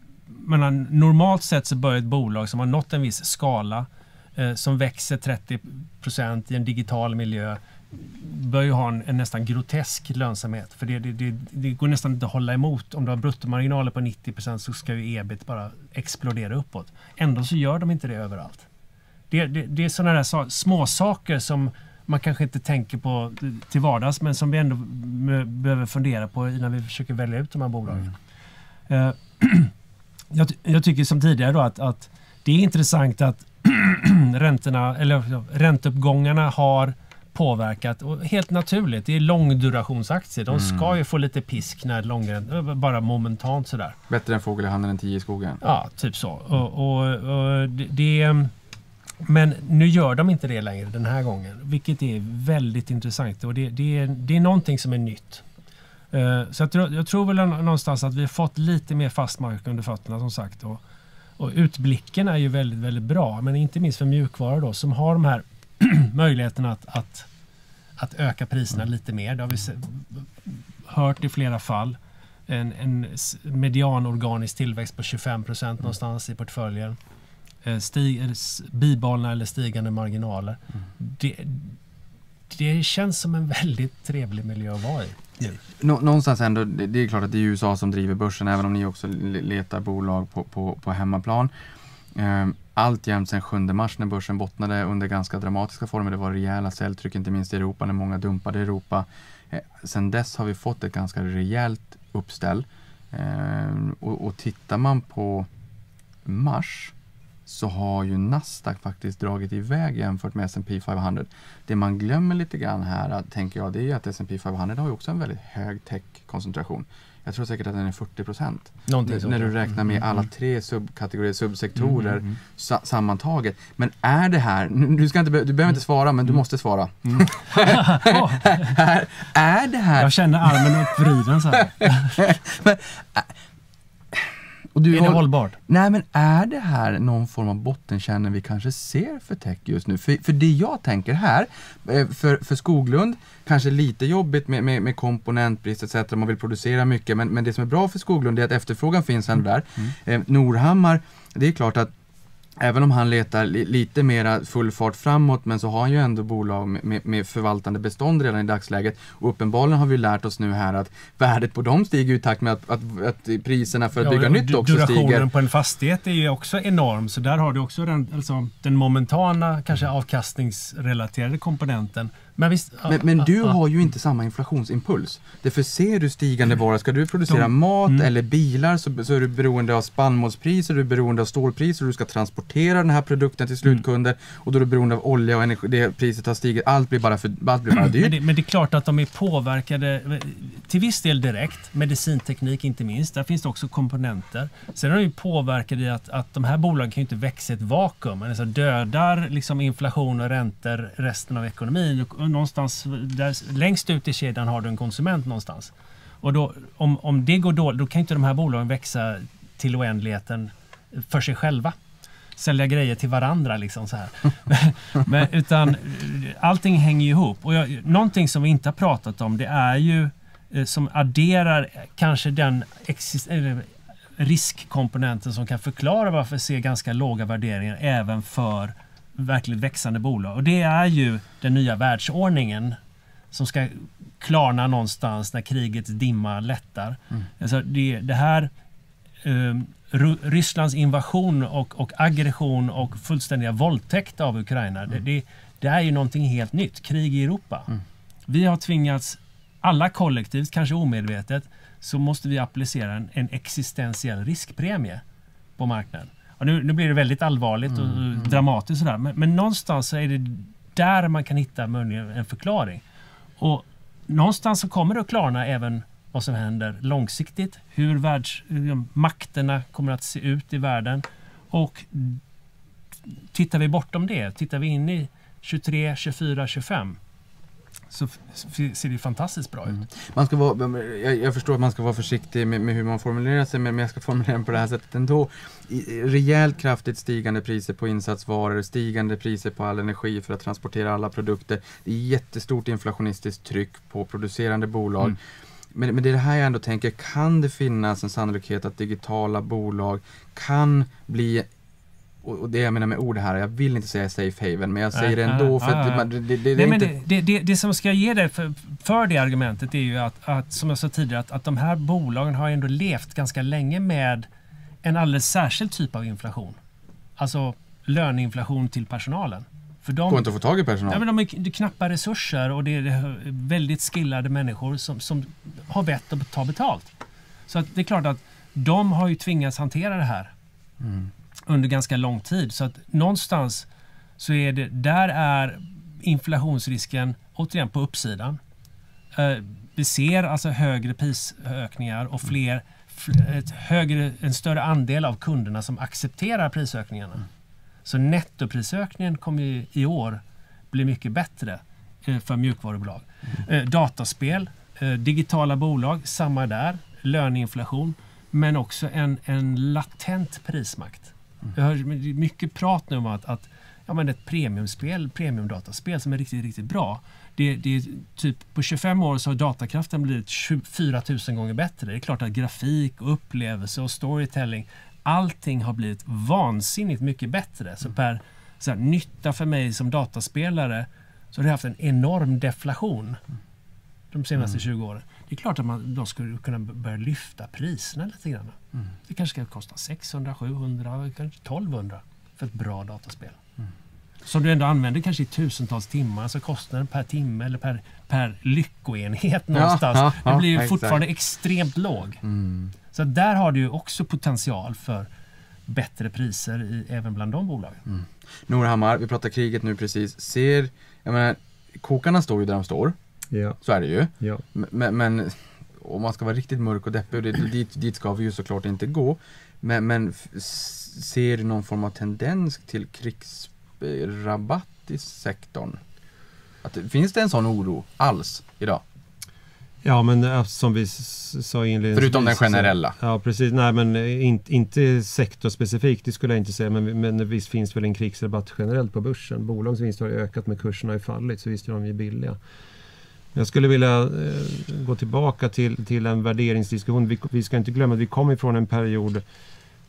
man normalt sett så bör ett bolag som har nått en viss skala uh, som växer trettio procent i en digital miljö bör ju ha en, en nästan grotesk lönsamhet. För det, det, det, det går nästan inte att hålla emot. Om du har bruttomarginaler på nittio procent så ska ju ebit bara explodera uppåt. Ändå så gör de inte det överallt. Det, det, det är sådana där so- små saker som man kanske inte tänker på till vardags, men som vi ändå m- behöver fundera på innan vi försöker välja ut de här bolagen. Mm. Uh, jag, jag tycker som tidigare då att, att det är intressant att räntorna, eller ränteuppgångarna har påverkat, och helt naturligt, det är långdurationsaktier. De ska Mm. ju få lite pisk när långräntor, bara momentant sådär. Bättre en fågel i handen än tio i skogen. Ja, typ så. Och, och, och det, det, men nu gör de inte det längre den här gången, vilket är väldigt intressant, och det, det, är, det är någonting som är nytt. Uh, så jag tror, jag tror väl någonstans att vi har fått lite mer fast mark under fötterna, som sagt. Och, och utblicken är ju väldigt, väldigt bra, men inte minst för mjukvara då, som har de här möjligheterna att, att, att öka priserna mm. lite mer. Det har vi se, hört i flera fall. En, en medianorganisk tillväxt på tjugofem procent mm. någonstans i portföljen. Stig, bibehållna eller stigande marginaler. Mm. Det, det känns som en väldigt trevlig miljö att vara i. Nå- någonstans ändå, det, det är klart att det är U S A som driver börsen, även om ni också letar bolag på, på, på hemmaplan. Ehm, alltjämt sedan sjunde mars när börsen bottnade under ganska dramatiska former. Det var rejäla säljtryck, inte minst i Europa, när många dumpade i Europa. Ehm, sen dess har vi fått ett ganska rejält uppställ. Ehm, och, och tittar man på mars så har ju Nasdaq faktiskt dragit iväg jämfört med S and P femhundra. Det man glömmer lite grann här, tänker jag, det är att S and P femhundra har ju också en väldigt hög tech-koncentration. Jag tror säkert att den är fyrtio procent. N- när du räknar med alla tre subkategorier, subsektorer mm, mm, mm. Sa- sammantaget. Men är det här, du, ska inte be- du behöver inte svara, men du måste svara. Mm. är, är det här... Jag känner armen uppvriden så här. men, äh, och du är det har, hållbart? Nej, men är det här någon form av bottenkänning vi kanske ser för tech just nu? För, för det jag tänker här, för, för Skoglund, kanske lite jobbigt med, med, med komponentbrist et cetera. Man vill producera mycket, men, men det som är bra för Skoglund är att efterfrågan finns ändå där. Mm. Eh, Norhammar, det är klart att även om han letar li, lite mera full fart framåt, men så har han ju ändå bolag med, med, med förvaltande bestånd redan i dagsläget. Och uppenbarligen har vi lärt oss nu här att värdet på dem stiger i takt med att, att, att priserna för att bygga ja, nytt också stiger. Durationen på en fastighet är ju också enorm, så där har du också den, alltså, den momentana, kanske avkastningsrelaterade komponenten. Men, visst, men, men du a, har ju inte samma inflationsimpuls. Därför ser du stigande varor. Ska du producera de, mat mm. eller bilar så, så är du beroende av spannmålspriser, du är beroende av stålpriser, du ska transportera den här produkten till slutkunder mm. och då är du beroende av olja och energi. Det priset har stigit. Allt blir bara, för, allt blir bara dyrt. Men det, men det är klart att de är påverkade till viss del direkt. Medicinteknik inte minst. Där finns det också komponenter. Sen är de ju påverkade i att, att de här bolagen kan ju inte växa i ett vakuum. Alltså dödar liksom inflation och räntor resten av ekonomin. Och någonstans där, längst ut i kedjan har du en konsument någonstans. Och då, om, om det går dåligt, då kan inte de här bolagen växa till oändligheten för sig själva. Sälja grejer till varandra liksom så här. Men, utan allting hänger ju ihop. Och jag, någonting som vi inte har pratat om, det är ju eh, som adderar kanske den exist- eller riskkomponenten som kan förklara varför vi ser ganska låga värderingar även för verkligt växande bolag. Och det är ju den nya världsordningen som ska klarna någonstans när krigets dimma lättar. Mm. Alltså det, det här um, Rysslands invasion och, och aggression och fullständiga våldtäkt av Ukraina, mm. det, det, det är ju någonting helt nytt. Krig i Europa. Mm. Vi har tvingats, alla kollektivt, kanske omedvetet, så måste vi applicera en, en existentiell riskpremie på marknaden. Och nu, nu blir det väldigt allvarligt och, mm. och dramatiskt sådär. Men, men någonstans så är det där man kan hitta en förklaring. Och någonstans så kommer det att klarna även vad som händer långsiktigt. Hur världs, hur makterna kommer att se ut i världen. Och tittar vi bortom det, tittar vi in i tjugotre, tjugofyra, tjugofem så ser det fantastiskt bra ut. Mm. Man ska vara, jag, jag förstår att man ska vara försiktig med, med hur man formulerar sig, men jag ska formulera på det här sättet ändå. I, rejält kraftigt stigande priser på insatsvaror, stigande priser på all energi för att transportera alla produkter. Det är jättestort inflationistiskt tryck på producerande bolag. Mm. Men, men det är det här jag ändå tänker, kan det finnas en sannolikhet att digitala bolag kan bli, och det jag menar med ord här, jag vill inte säga safe haven, men jag säger det ändå för att det, det, det, det, inte... det, det, det som ska ge det för, för det argumentet är ju att, att som jag sa tidigare, att, att de här bolagen har ändå levt ganska länge med en alldeles särskild typ av inflation. Alltså löneinflation till personalen. För de går inte att få tag i personal. Ja, men de är, det är knappa resurser och det är väldigt skillade människor som, som har vett att ta betalt. Så att det är klart att de har ju tvingats hantera det här mm. under ganska lång tid. Så att någonstans så är det, där är inflationsrisken återigen på uppsidan. Eh, vi ser alltså högre prisökningar och fler, ett högre, en större andel av kunderna som accepterar prisökningarna. Mm. Så nettoprisökningen kommer ju i år bli mycket bättre eh, för mjukvarubolag. Mm. Eh, dataspel, eh, digitala bolag, samma där, löneinflation, men också en, en latent prismakt. Mm. Jag hör mycket prat nu om att, att ja, men ett premiumspel, premiumdataspel som är riktigt, riktigt bra. Det, det är typ på tjugofem år så har datakraften blivit tjugofyra tusen gånger bättre. Det är klart att grafik och upplevelse och storytelling, allting har blivit vansinnigt mycket bättre. Så per så här, nytta för mig som dataspelare så har det haft en enorm deflation de senaste mm. tjugo åren. Det är klart att man då skulle kunna börja lyfta priserna lite grann. Mm. Det kanske ska kosta sexhundra, sjuhundra, kanske tolvhundra för ett bra dataspel. Mm. Som du ändå använder kanske i tusentals timmar, alltså kostnaden per timme eller per, per lyckoenhet någonstans. Ja, ja, det blir ju ja, fortfarande extremt låg. Mm. Så där har du ju också potential för bättre priser i, även bland de bolagen. Mm. Norhammar, vi pratar kriget nu precis. Ser, jag menar, kokarna står ju där de står. Ja. Så är det ju. Ja. Men, men om man ska vara riktigt mörk och deppig, och det, dit, dit ska vi ju såklart inte gå. Men, men ser du någon form av tendens till krigsrabatt i sektorn? Att, finns det en sån oro alls idag? Ja, men som vi sa inledningsvis. Förutom den generella. Så, ja, precis. Nej, men in, inte sektorspecifikt, det skulle jag inte säga. Men, men visst finns väl en krigsrabatt generellt på börsen. Bolagens vinster har ökat men kurserna har fallit, så visst är de ju billiga. Jag skulle vilja eh, gå tillbaka till, till en värderingsdiskussion. Vi, vi ska inte glömma att vi kommer ifrån en period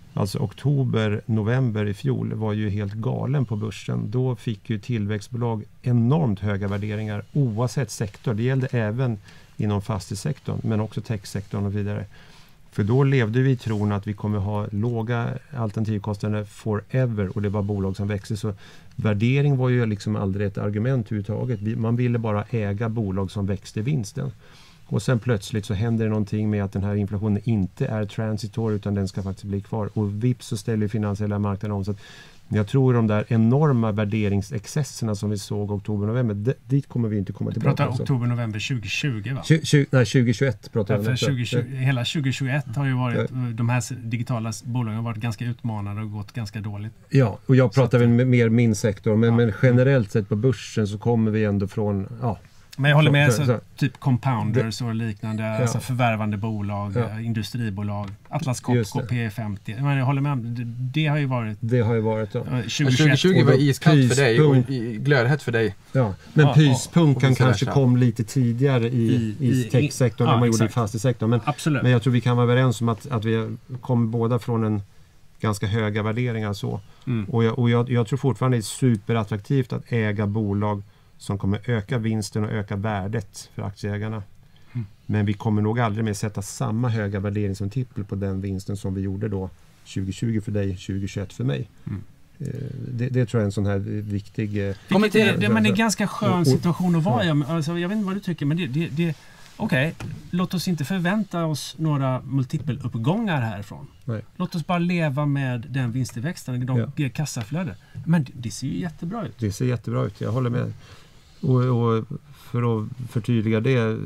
Alltså oktober, november i fjol var ju helt galen på börsen. Då fick ju tillväxtbolag enormt höga värderingar oavsett sektor. Det gällde även inom fastighetssektorn men också techsektorn och vidare. För då levde vi i tron att vi kommer ha låga alternativkostnader forever och det var bolag som växte. Så värdering var ju liksom aldrig ett argument överhuvudtaget. Man ville bara äga bolag som växte vinsten. Och sen plötsligt så händer det någonting med att den här inflationen inte är transitory utan den ska faktiskt bli kvar. Och vips så ställer finansiella marknaden om. Så att jag tror de där enorma värderingsexcesserna som vi såg oktober-november, d- dit kommer vi inte komma tillbaka. Vi pratar oktober-november tjugohundratjugo va? tjugo, tjugo, nej, tjugohundratjugoett pratar jag för om. tjugo tjugo, hela tjugohundratjugoett har ju varit, de här digitala bolagen har varit ganska utmanade och gått ganska dåligt. Ja, och jag pratar väl mer min sektor, men, Ja. men generellt sett på börsen så kommer vi ändå från, ja. Men jag håller med, Så- så, så- typ compounders och liknande, Ja. alltså förvärvande bolag, Ja. industribolag, Atlas Just Copco, det. P femtio. Men jag håller med, det, det har ju varit Det har ju varit så. eh, Men tjugo tjugoett. tjugo tjugo var iskallt för dig och pyspunkt. i- glödhett för dig. Ja, men Ja, pyspunkan och vice kanske versa. kom lite tidigare i, I- i, i- techsektorn ja, än man gjorde i exakt. fastighetssektorn. Men, Absolut. men jag tror vi kan vara överens om att, att vi kom båda från en ganska höga värderingar så. Mm. Och, jag, och jag, jag tror fortfarande det är superattraktivt att äga bolag som kommer öka vinsten och öka värdet för aktieägarna. Mm. Men vi kommer nog aldrig mer sätta samma höga värdering som tippel på den vinsten som vi gjorde då tjugo tjugo för dig, tjugo tjugoett för mig. Mm. Eh, Det, det tror jag är en sån här viktig... eh, Vilket är, det, men det är en så- ganska skön situation att vara i. Alltså, jag vet inte vad du tycker, men det, det, det okej, låt oss inte förvänta oss några multipeluppgångar härifrån. Nej. Låt oss bara leva med den vinsttillväxten, de Ja. ger kassaflöde. Men det, det ser ju jättebra ut. Det ser jättebra ut, jag håller med. Och, och för att förtydliga det, eh,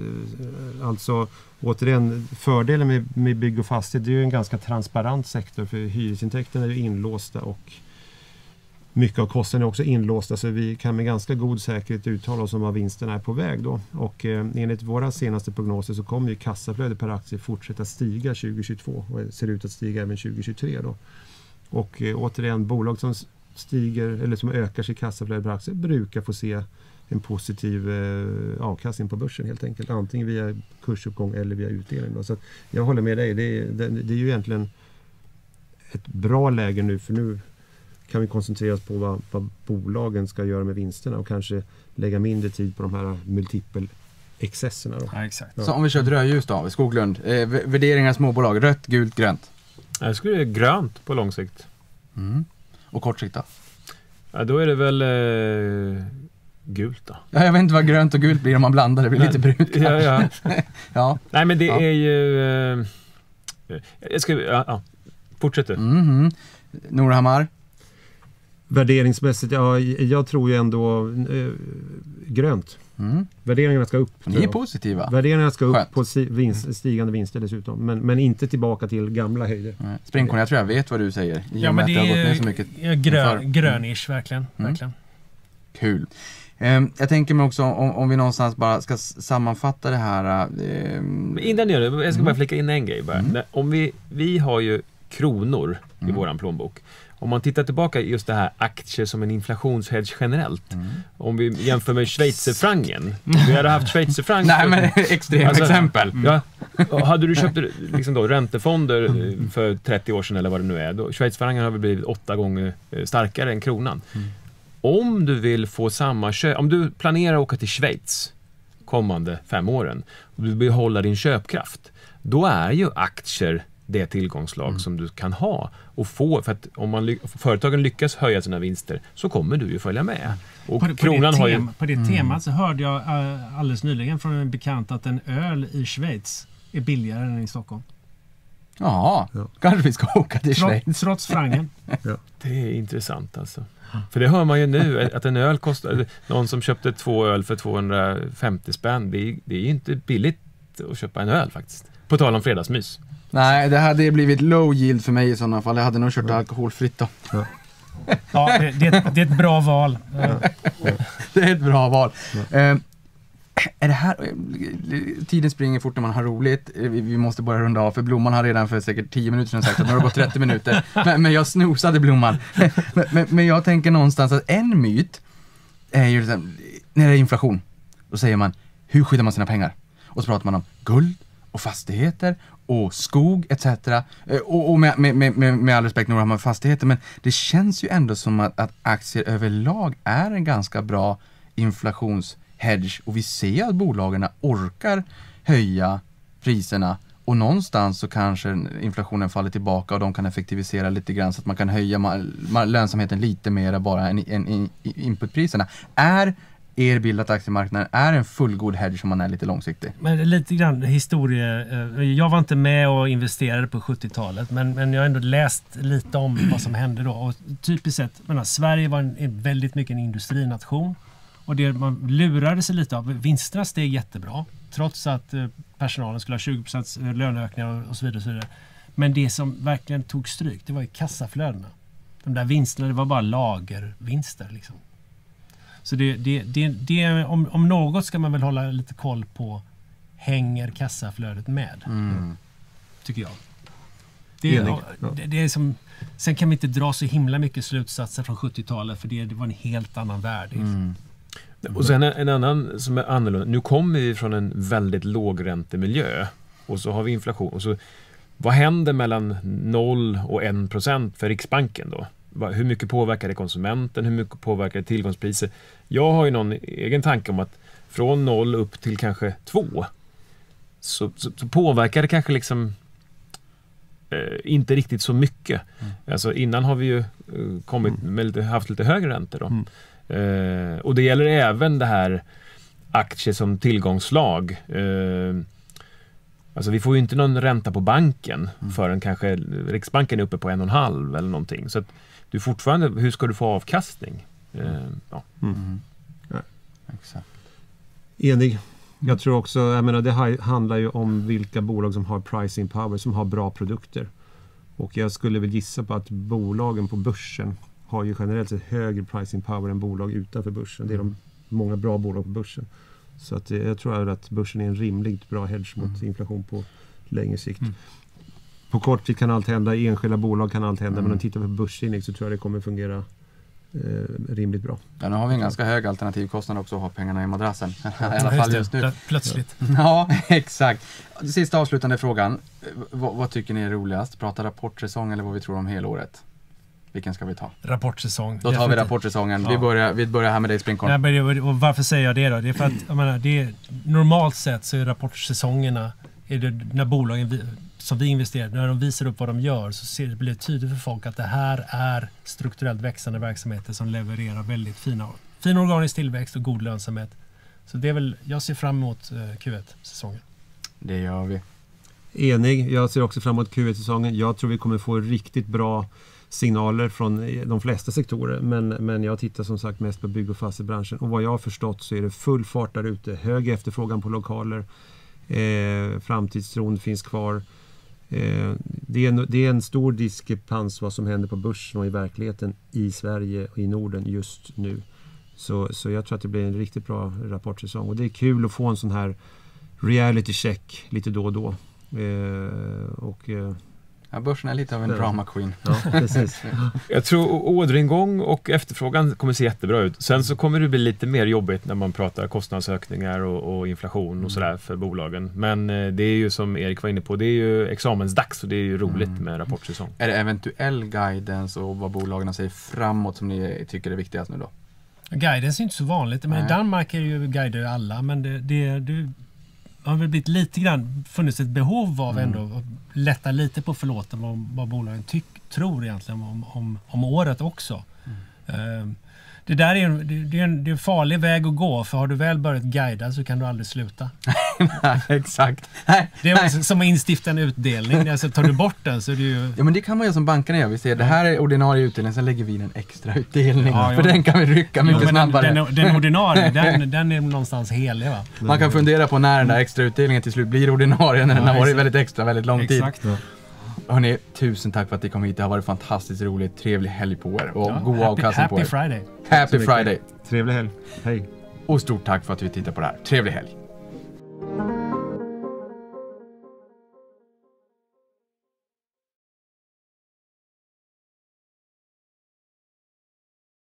alltså återigen, fördelen med, med bygg och fastighet, det är ju en ganska transparent sektor för hyresintäkterna är ju inlåsta och mycket av kostnaderna är också inlåsta så vi kan med ganska god säkerhet uttala oss om vad vinsterna är på väg då. Och eh, enligt våra senaste prognoser så kommer ju kassaflödet per aktie fortsätta stiga tjugo tjugotvå och ser ut att stiga även tjugo tjugotre då. Och eh, återigen, bolag som stiger eller som ökar sitt kassaflöde per aktie brukar få se en positiv eh, avkastning på börsen helt enkelt. Antingen via kursuppgång eller via utdelning. Då. Så att jag håller med dig. Det är, det, det är ju egentligen ett bra läge nu för nu kan vi koncentrera oss på vad, vad bolagen ska göra med vinsterna och kanske lägga mindre tid på de här multipel-excesserna. Då. Ja, exakt. Ja. Så om vi kör rödljus då, Skoglund. Eh, v- värderingar av småbolag, rött, gult, grönt. Jag skulle säga grönt på lång sikt. Mm. Och kort sikt då? Ja, då är det väl eh, gult då. Ja, jag vet inte vad grönt och gult blir om man blandar, det blir lite brunt. Ja, ja. Ja. Nej, men det Ja. är ju... Eh, jag ska... Ja, ja. Fortsätt du. Mhm. Norhammar? Värderingsmässigt, ja, jag tror ju ändå eh, grönt. Mm. Värderingarna ska upp. Ni tror är jag. positiva. Värderingarna ska upp Skönt. på si- vinst, stigande vinster dessutom. Men, men inte tillbaka till gamla höjder. Nej. Springkorn, jag tror jag vet vad du säger. I och Ja, med men att det det har gått ner är så mycket. ja, grön, inför. grönish verkligen. Mm. verkligen. Kul. Ehm, jag tänker mig också om, om vi någonstans bara ska s- sammanfatta det här. ehm, Men innan du gör det, jag ska bara Mm. flika in en grej bara. Mm. När- Om vi, vi har ju kronor i Mm. våran plånbok. Om man tittar tillbaka i just det här aktier som en inflationshedge generellt. Mm. Om vi jämför med schweizerfrangen. Vi hade haft schweizerfrank. Nej, men extremt Alltså, exempel. Ja, och hade du köpt liksom då, räntefonder eh, för trettio år sedan eller vad det nu är, då schweizerfrangen har väl blivit åtta gånger eh, starkare än kronan. Mm. Om du vill få samma köp, om du planerar att åka till Schweiz kommande fem åren och du vill behålla din köpkraft, då är ju aktier det tillgångslag Mm. som du kan ha och få, för att om man, ly- företagen lyckas höja sina vinster så kommer du ju följa med. Och På, det- på, kronan det har ju... tema, på det temat så hörde jag uh, alldeles nyligen från en bekant att en öl i Schweiz är billigare än i Stockholm. Ja, Ja. kanske vi ska åka till Schweiz. Trots, trots frangen. Det är intressant alltså. För det hör man ju nu, att en öl kostar, någon som köpte två öl för tvåhundrafemtio spänn, det är, det är inte billigt att köpa en öl faktiskt. På tal om fredagsmys. Nej, det hade blivit low yield för mig i sådana fall. Jag hade nog kört alkoholfritt då. Ja, det, det, är ett, det är ett bra val. Uh, Det är ett bra val. Eh, är det här... Tiden springer fort när man har roligt. Eh, Vi, vi måste bara runda av, för Blomman har redan för säkert tio minuter sedan sagt att nu har det gått trettio minuter. Men, men jag snosade Blomman. men, men, men jag tänker någonstans att en myt är ju liksom, när det är inflation, då säger man, hur skyddar man sina pengar? Och så pratar man om guld och fastigheter och skog et cetera. Och, och med, med, med, med all respekt några med fastigheter, men det känns ju ändå som att, att aktier överlag är en ganska bra inflationshedge, och vi ser att bolagen orkar höja priserna, och någonstans så kanske inflationen faller tillbaka och de kan effektivisera lite grann så att man kan höja ma- lönsamheten lite mer bara än, än, än inputpriserna. Är er bild att aktiemarknaden är en fullgod hedge som man är lite långsiktig? Men lite grann historia. Jag var inte med och investerade på sjuttiotalet, men, men jag har ändå läst lite om vad som hände då. Och typiskt sett, menar, Sverige var en, en väldigt mycket en industrination, och det man lurade sig lite av. Vinsterna steg jättebra, trots att personalen skulle ha tjugo procent löneökningar och så vidare och så vidare. Men det som verkligen tog stryk, det var ju kassaflödena. De där vinsterna, det var bara lagervinster liksom. Så det, det, det, det, om, om något ska man väl hålla lite koll på, hänger kassaflödet med? Mm. Tycker jag. Det, är, det, det är som, sen kan vi inte dra så himla mycket slutsatser från sjuttiotalet, för det, det var en helt annan värld. Mm. Och sen en annan som är annorlunda. Nu kommer vi från en väldigt lågräntemiljö, och så har vi inflation. Och så, vad händer mellan noll och en procent för Riksbanken då? Hur mycket påverkar det konsumenten? Hur mycket påverkar det tillgångspriser? Jag har ju någon egen tanke om att från noll upp till kanske två så, så, så påverkar det kanske liksom eh, inte riktigt så mycket. Mm. Alltså innan har vi ju eh, kommit med lite, haft lite högre räntor då. Mm. Eh, och det gäller även det här aktier som tillgångslag. Eh, alltså vi får ju inte någon ränta på banken mm. förrän kanske Riksbanken är uppe på en och en halv eller någonting. Så att du fortfarande, hur ska du få avkastning? Eh, ja. Mm. Mm. Ja. Exakt. Enig. Jag tror också, jag menar, det handlar ju om vilka bolag som har pricing power, som har bra produkter. Och jag skulle väl gissa på att bolagen på börsen har ju generellt sett högre pricing power än bolag utanför börsen. Det är de många bra bolag på börsen. Så att jag tror att börsen är en rimligt bra hedge mot mm. inflation på längre sikt. Mm. På kort sikt kan allt hända, i enskilda bolag kan allt hända, mm. men om man tittar på börsindex så tror jag det kommer fungera eh, rimligt bra. Ja, nu har vi en ganska hög alternativkostnad också att ha pengarna i madrassen. I alla fall just nu. Plötsligt. Ja, exakt. Sista avslutande frågan. V- vad tycker ni är roligast? Prata rapportsäsong eller vad vi tror om helåret? Vilken ska vi ta? Rapportsäsong. Då tar definitivt. vi rapportsäsongen. Ja. Vi, börjar, vi börjar här med dig, Springkorn. Nej, och varför säger jag det då? Det är för att jag menar, det är, normalt sett så är rapportsäsongerna, är det när bolagen vi, som vi investerar, när de visar upp vad de gör, så ser det, blir det tydligt för folk att det här är strukturellt växande verksamheter som levererar väldigt fina, fin organisk tillväxt och god lönsamhet. Så det är väl, jag ser fram emot eh, Q ett-säsongen. Det gör vi. Enig. Jag ser också fram emot Q ett-säsongen. Jag tror vi kommer få riktigt bra signaler från de flesta sektorer, men, men jag tittar som sagt mest på bygg- och fastighetsbranschen, och vad jag har förstått så är det full fart där ute, hög efterfrågan på lokaler, eh, framtidstron finns kvar. Eh, det, är en, det är en stor diskrepans vad som händer på börsen och i verkligheten i Sverige och i Norden just nu. Så, så jag tror att det blir en riktigt bra rapportsäsong, och det är kul att få en sån här reality check lite då och då. Eh, och eh, Ja, börsen är lite av en ja. drama queen. Ja, precis. Jag tror orderingång och efterfrågan kommer se jättebra ut. Sen så kommer det bli lite mer jobbigt när man pratar kostnadsökningar och, och inflation mm. och sådär för bolagen. Men eh, det är ju som Erik var inne på, det är ju examensdags och det är ju roligt mm. med rapportsäsong. Är det eventuell guidance och vad bolagen säger framåt som ni tycker är viktigast nu då? Guidance är inte så vanligt. Men i Danmark är ju guider alla, men det, det, det har väl blivit lite grann funnits ett behov av ändå mm. att lätta lite på förlåten vad, vad bolagen tyck, tror egentligen om, om, om året också. Mm. Um, det där är, det, det är, en, det är en farlig väg att gå, för har du väl börjat guida så kan du aldrig sluta. Nej, exakt. Det är som att instifta en utdelning. Alltså, tar du bort den så är det ju... Ja, men det kan man göra som bankerna gör. Vi ser, det här är ordinarie utdelning, sen lägger vi in en extra utdelning. Ja, ja. För den kan vi rycka mycket ja, snabbare. Den, den ordinarie, den, den är någonstans helig, va? Man kan fundera på när den där extra utdelningen till slut blir ordinarie, när den ja, har varit väldigt extra, väldigt lång exakt. tid. Ja. Hörrni, tusen tack för att ni kom hit. Det har varit fantastiskt roligt. Trevlig helg på er. Och ja, god happy, avkastning på er. Happy Friday. Happy Friday. Trevlig helg. Hej. Och stort tack för att vi tittar på det här. Trevlig helg.